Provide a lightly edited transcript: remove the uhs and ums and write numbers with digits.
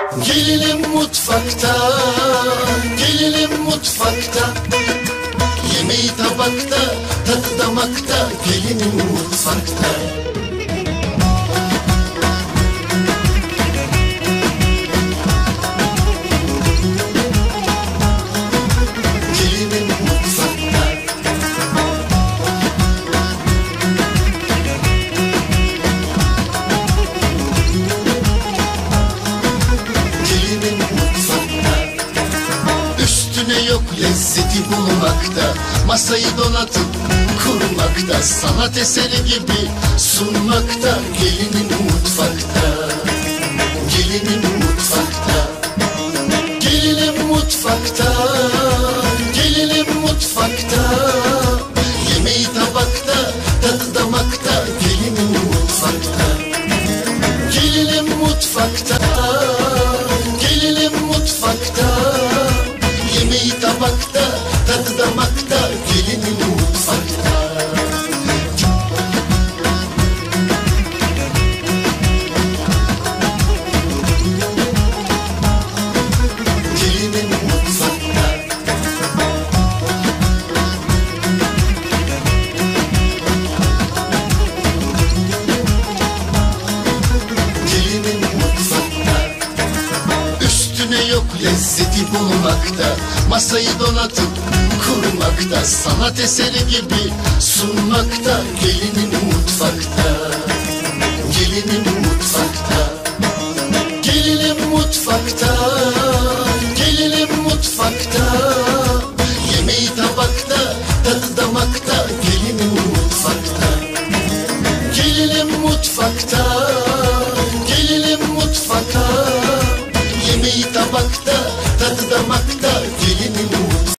Gelinim mutfakta, gelinim mutfakta. Yemeği tabakta, tadı damakta. Gelinim mutfakta. Gelinim mutfakta. Gelinim mutfakta. Üstüne yok lezzeti bulmakta, masayı donatıp kurmakta, sanat eseri gibi sunmakta. Gelinim mutfakta. Gelinim mutfakta. Gelinim mutfakta. Gelinim mutfakta. Yemeği tabakta, tadı damakta. Gelinim mutfakta. Gelinim mutfakta. Gelinim mutfakta. Yemeği tabakta, tadı damakta. Gelinim mutfakta. Gelinim mutfakta. Gelinim mutfakta. Üstüne yok lezzeti bulmakta, masayı donatıp kurmakta, sanat eseri gibi sunmakta. Gelinim mutfakta. Gelinim mutfakta. Gelinim mutfakta. Gelinim mutfakta. Yemeği tabakta, tadı damakta. Gelinim mutfakta. Gelinim mutfakta. Gelinim mutfakta. Yemeği tabakta, tadı damakta. Gelinim mutfakta.